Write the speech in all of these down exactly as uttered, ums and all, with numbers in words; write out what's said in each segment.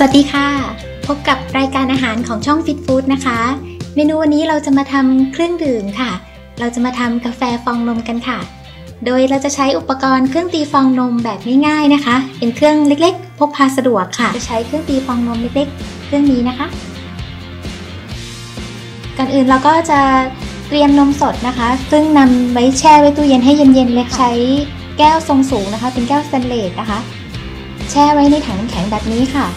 สวัสดีค่ะพบกับรายการอาหารของช่อง Fit Food นะคะเมนูวันนี้เราจะมาทำเครื่องดื่มค่ะเราจะมาทำกาแฟฟองนมกันค่ะโดยเราจะใช้อุปกรณ์เครื่องตีฟองนมแบบง่ายๆนะคะเป็นเครื่องเล็กๆพกพาสะดวกค่ะจะใช้เครื่องตีฟองนมเล็กๆเครื่องนี้นะคะก่อนอื่นเราก็จะเตรียมนมสดนะคะซึ่งนำไว้แช่ไว้ตู้เย็นให้เย็นๆเลยใช้แก้วทรงสูงนะคะเป็นแก้วสแตนเลสนะคะแช่ไว้ในถังน้ำแข็งแบบนี้ค่ะ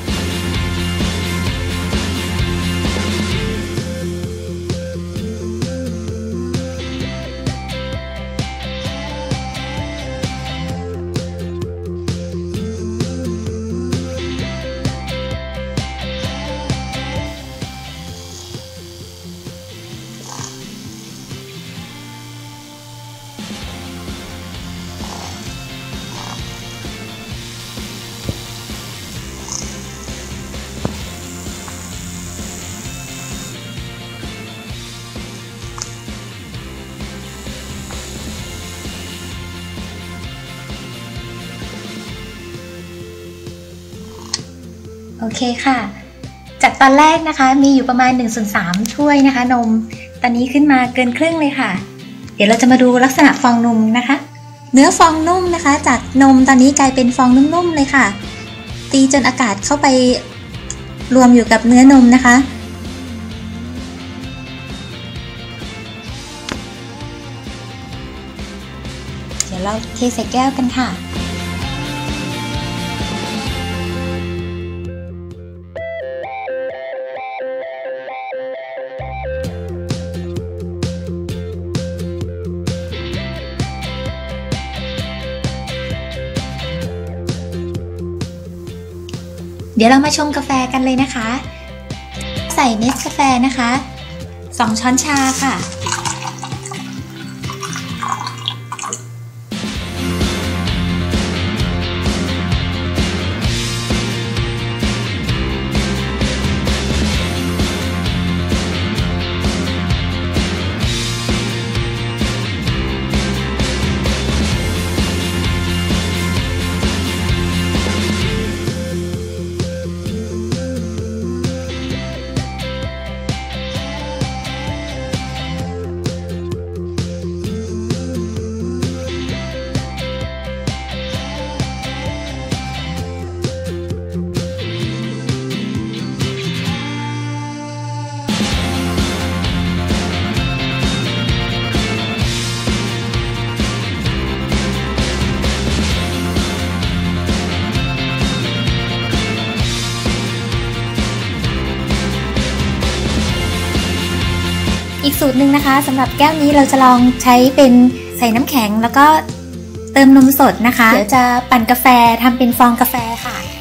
โอเคค่ะจากตอนแรกนะคะมีอยู่ประมาณหนึ่งส่วนสามถ้วยนะคะนมตอนนี้ขึ้นมาเกินครึ่งเลยค่ะเดี๋ยวเราจะมาดูลักษณะฟองนมนะคะเนื้อฟองนุ่มนะคะจากนมตอนนี้กลายเป็นฟองนุ่มๆเลยค่ะตีจนอากาศเข้าไปรวมอยู่กับเนื้อนมนะคะเดี๋ยวเราเทใส่แก้วกันค่ะเดี๋ยวเรามาชงกาแฟกันเลยนะคะใส่เนสกาแฟนะคะสองช้อนชาค่ะอีกสูตรหนึ่งนะคะสำหรับแก้วนี้เราจะลองใช้เป็นใส่น้ำแข็งแล้วก็เติมนมสดนะคะเดี๋ยวจะปั่นกาแฟทำเป็นฟองกาแฟค่ะ